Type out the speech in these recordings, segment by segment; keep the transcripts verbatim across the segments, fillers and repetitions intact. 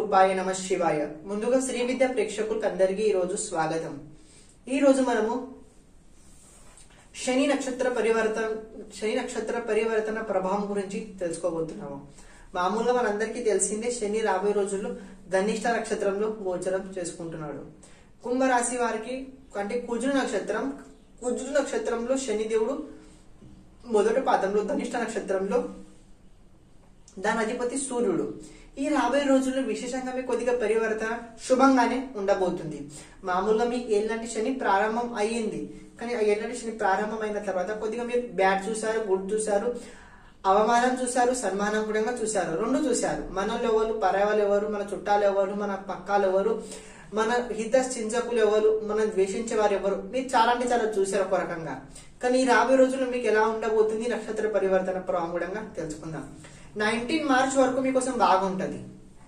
రూపాయ నమ శివాయ. ముందుగా శ్రీ విద్య ప్రేక్షకులకు అందరికీ ఈ రోజు స్వాగతం. ఈ రోజు మనము శని నక్షత్ర పరివర్తన శని నక్షత్ర పరివర్తన ప్రభావం గురించి తెలుసుకోబోతున్నాము. మామూలుగా మనందరికీ తెలిసిందే, శని రాబోయే రోజుల్లో ధనిష్ట నక్షత్రంలో గోచరం చేసుకుంటున్నాడు. కుంభరాశి వారికి అంటే కుజుడు నక్షత్రం కుజుడు నక్షత్రంలో శని దేవుడు మొదటి పాదంలో ధనిష్ట నక్షత్రంలో దాని అధిపతి సూర్యుడు. ఈ రాబోయే రోజుల్లో విశేషంగా మీకు కొద్దిగా పరివర్తన శుభంగానే ఉండబోతుంది. మామూలుగా మీ ఏళ్ళంటి శని ప్రారంభం అయ్యింది, కానీ ఆ ఏళ్ళంటి శని ప్రారంభం అయిన తర్వాత కొద్దిగా మీరు బ్యాడ్ చూసారు, గుడ్ చూసారు, అవమానం చూసారు, సన్మానం కూడా చూసారు, రెండు చూసారు. మనలో ఎవరు, పరాయాలు ఎవరు, మన చుట్టాలు ఎవరు, మన పక్కాలు ఎవరు, మన హిత చించకులు ఎవరు, మనం ద్వేషించే వారు ఎవరు, మీరు చాలా అంటే చాలా చూసారు ఒక రకంగా. కానీ ఈ రాబోయే రోజుల్లో మీకు ఎలా ఉండబోతుంది నక్షత్ర పరివర్తన ప్రాముఖ్యంగా తెలుసుకుందాం. నైన్టీన్ మార్చ్ వరకు మీకోసం బాగుంటది.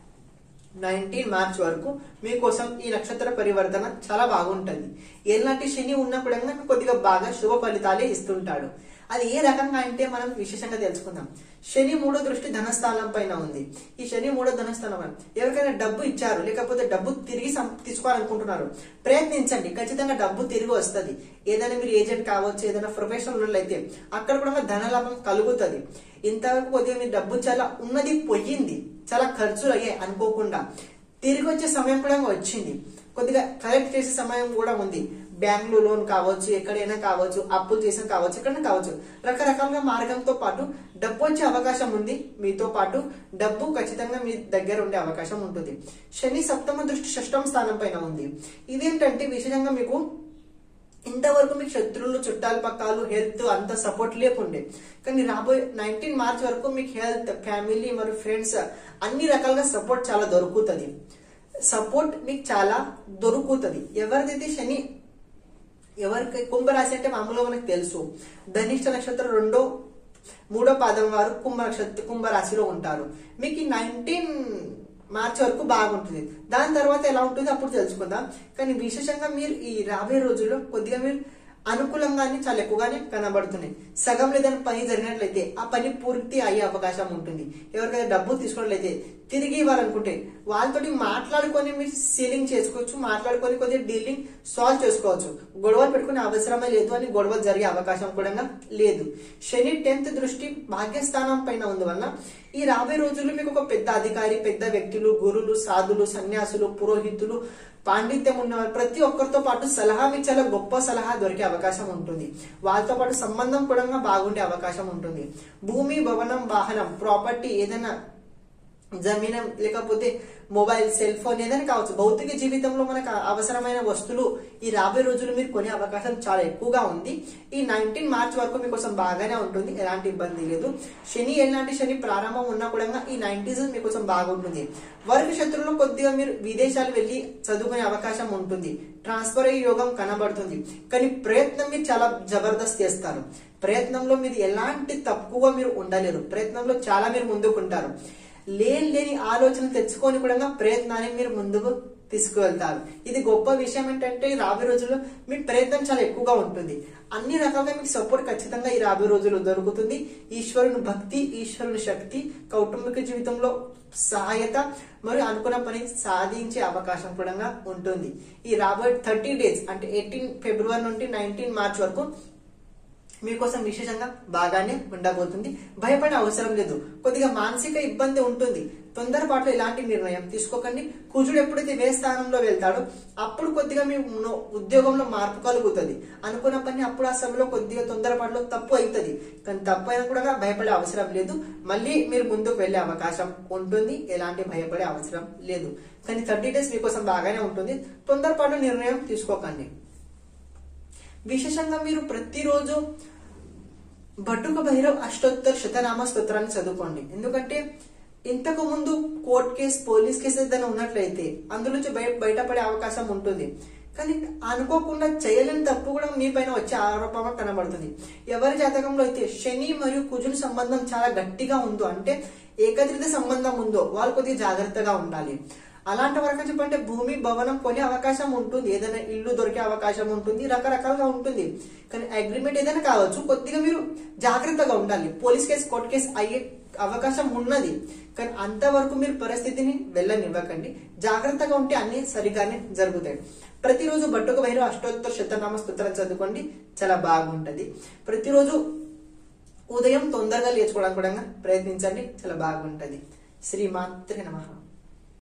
నైన్టీన్ మార్చ్ వరకు మీకోసం ఈ నక్షత్ర పరివర్తన చాలా బాగుంటది. ఎలాంటి శని ఉన్నప్పుడు కొద్దిగా బాగా శుభ ఫలితాలే ఇస్తుంటాడు. అది ఏ రకంగా అంటే మనం విశేషంగా తెలుసుకుందాం. శని మూడో దృష్టి ధనస్థానం పైన ఉంది. ఈ శని మూడో ధనస్థానం ఎవరికైనా డబ్బు ఇచ్చారు, లేకపోతే డబ్బు తిరిగి తీసుకోవాలనుకుంటున్నారు, ప్రయత్నించండి, ఖచ్చితంగా డబ్బు తిరిగి వస్తుంది. ఏదైనా మీరు ఏజెంట్ కావచ్చు, ఏదైనా ప్రొఫెషనల్ అయితే అక్కడ కూడా ధనలాభం కలుగుతుంది. ఇంతవరకు కొద్దిగా మీ డబ్బు చాలా ఉన్నది పోయింది, చాలా ఖర్చులు అయ్యాయి అనుకోకుండా తిరిగి వచ్చే సమయం కూడా వచ్చింది. కొద్దిగా కలెక్ట్ చేసే సమయం కూడా ఉంది. బ్యాంక్ లో లోన్ కావచ్చు, ఎక్కడైనా కావచ్చు, అప్పులు చేసిన కావచ్చు, ఎక్కడైనా కావచ్చు, రకరకాలుగా మార్గంతో పాటు డబ్బు వచ్చే అవకాశం ఉంది. మీతో పాటు డబ్బు ఖచ్చితంగా మీ దగ్గర ఉండే అవకాశం ఉంటుంది. శని సప్తమ దృష్టి షష్టమ స్థానం పైన ఉంది. ఇదేంటంటే విశేషంగా మీకు ఇంతవరకు మీకు శత్రువులు, చుట్టాలు, పక్కాలు, హెల్త్ అంత సపోర్ట్ లేకుండే, కానీ రాబోయే నైన్టీన్ మార్చ్ వరకు మీకు హెల్త్, ఫ్యామిలీ మరియు ఫ్రెండ్స్ అన్ని రకాలుగా సపోర్ట్ చాలా దొరుకుతుంది. సపోర్ట్ మీకు చాలా దొరుకుతుంది. ఎవరిదైతే శని ఎవరికి కుంభరాశి అంటే మామూలుగా మనకు తెలుసు, ధనిష్ట నక్షత్రం రెండో మూడో పాదం వారు కుంభ నక్షత్ర కుంభరాశిలో ఉంటారు. మీకు నైన్టీన్ మార్చ్ వరకు బాగుంటుంది. దాని తర్వాత ఎలా ఉంటుంది అప్పుడు తెలుసుకుందాం. కానీ విశేషంగా మీరు ఈ రాబోయే రోజుల్లో కొద్దిగా మీరు అనుకూలంగానే చాలా ఎక్కువగానే కనబడుతున్నాయి. సగం ఏదైనా పని జరిగినట్లయితే ఆ పని పూర్తి అయ్యే అవకాశం ఉంటుంది. ఎవరికైనా డబ్బు తీసుకున్నట్లయితే తిరిగి ఇవ్వాలనుకుంటే వాళ్ళతోటి మాట్లాడుకొని మీరు సీలింగ్ చేసుకోవచ్చు, మాట్లాడుకొని కొద్దిగా డీలింగ్ సాల్వ్ చేసుకోవచ్చు. గొడవలు పెట్టుకునే అవసరమే లేదు అని గొడవలు జరిగే అవకాశం కూడా లేదు. శని టెన్త్ దృష్టి భాగ్యస్థానం పైన ఉంది వల్ల ఈ రాబోయే రోజుల్లో మీకు ఒక పెద్ద అధికారి, పెద్ద వ్యక్తులు, గురులు, సాధులు, సన్యాసులు, పురోహితులు, పాండిత్యం ఉన్నవారు ప్రతి ఒక్కరితో పాటు సలహా మీకు చాలా గొప్ప సలహా దొరికే అవకాశం ఉంటుంది. వాళ్ళతో పాటు సంబంధం కూడా బాగుండే అవకాశం ఉంటుంది. భూమి, భవనం, వాహనం, ప్రాపర్టీ, ఏదైనా జమీనం, లేకపోతే మొబైల్, సెల్ ఫోన్ ఏదైనా కావచ్చు, భౌతిక జీవితంలో మనకు అవసరమైన వస్తువులు ఈ రాబోయే రోజులు మీరు కొనే అవకాశం చాలా ఎక్కువగా ఉంది. ఈ నైన్టీన్ మార్చ్ వరకు మీకోసం బాగానే ఉంటుంది, ఎలాంటి ఇబ్బంది లేదు. శని ఎలాంటి శని ప్రారంభం ఉన్నా కూడా ఈ నైన్టీస్ మీకోసం బాగుంటుంది. వర్గ శత్రువులు కొద్దిగా మీరు విదేశాలు వెళ్లి చదువుకునే అవకాశం ఉంటుంది. ట్రాన్స్ఫర్ అయ్యే యోగం కనబడుతుంది. కానీ ప్రయత్నం మీరు చాలా జబర్దస్త్ చేస్తారు. ప్రయత్నంలో మీరు ఎలాంటి తక్కువ మీరు ఉండలేరు. ప్రయత్నంలో చాలా మీరు ముందుకుంటారు. లేని లేని ఆలోచన తెచ్చుకొని కూడా ప్రయత్నాన్ని మీరు ముందుకు తీసుకువెళ్తారు. ఇది గొప్ప విషయం ఏంటంటే రాబోయే రోజుల్లో మీ ప్రయత్నం చాలా ఎక్కువగా ఉంటుంది. అన్ని రకాలుగా మీకు సపోర్ట్ ఖచ్చితంగా ఈ రాబోయే రోజుల్లో దొరుకుతుంది. ఈశ్వరుని భక్తి, ఈశ్వరుని శక్తి, కౌటుంబిక జీవితంలో సహాయత మరియు అనుకున్న పని సాధించే అవకాశం కూడా ఉంటుంది. ఈ రాబోయే థర్టీ డేస్ అంటే ఎయిటీన్ ఫిబ్రవరి నుండి నైన్టీన్ మార్చ్ వరకు మీకోసం విశేషంగా బాగానే ఉండబోతుంది. భయపడే అవసరం లేదు. కొద్దిగా మానసిక ఇబ్బంది ఉంటుంది. తొందరపాటు ఎలాంటి నిర్ణయం తీసుకోకండి. కుజుడు ఎప్పుడైతే వే స్థానంలో వెళ్తాడో అప్పుడు కొద్దిగా మీ ఉద్యోగంలో మార్పు కలుగుతుంది. అనుకున్న పని అప్పుడు ఆ సమయంలో కొద్దిగా తొందరపాటులో తప్పు అవుతుంది. కానీ తప్పు అయినా కూడా భయపడే అవసరం లేదు. మళ్ళీ మీరు ముందుకు వెళ్లే అవకాశం ఉంటుంది. ఎలాంటి భయపడే అవసరం లేదు. కానీ థర్టీ డేస్ మీకోసం బాగానే ఉంటుంది. తొందరపాటు నిర్ణయం తీసుకోకండి. విశేషంగా మీరు ప్రతిరోజు బటుక భైరవ్ అష్టోత్తర శతనామ స్తోత్రాన్ని చదువుకోండి. ఎందుకంటే ఇంతకు ముందు కోర్టు కేసు, పోలీస్ కేసు ఏదైనా ఉన్నట్లయితే అందులో నుంచి బయటపడే అవకాశం ఉంటుంది. కానీ అనుకోకుండా చేయలేని తప్పు కూడా మీ పైన వచ్చే ఆరోపణ కనబడుతుంది. ఎవరి జాతకంలో అయితే శని మరియు కుజుని సంబంధం చాలా గట్టిగా ఉందో, అంటే ఏకత్రిత సంబంధం ఉందో, వాళ్ళు కొద్దిగా జాగ్రత్తగా ఉండాలి. అలాంటి వరకు చెప్పంటే భూమి, భవనం కొనే అవకాశం ఉంటుంది, ఏదైనా ఇల్లు దొరికే అవకాశం ఉంటుంది, రకరకాలుగా ఉంటుంది. కానీ అగ్రిమెంట్ ఏదైనా కావచ్చు, కొద్దిగా మీరు జాగ్రత్తగా ఉండాలి. పోలీస్ కేసు, కోర్టు కేసు అయ్యే అవకాశం ఉన్నది. కానీ అంతవరకు మీరు పరిస్థితిని వెళ్ళనివ్వకండి. జాగ్రత్తగా ఉంటే అన్ని సరిగానే జరుగుతాయి. ప్రతిరోజు బట్టుక భైరవ అష్టోత్తర శతనామ స్తోత్రం చదువుకోండి, చాలా బాగుంటది. ప్రతిరోజు ఉదయం తొందరగా లేచుకోవడానికి కూడా ప్రయత్నించండి, చాలా బాగుంటది. శ్రీమాత్రే నమః.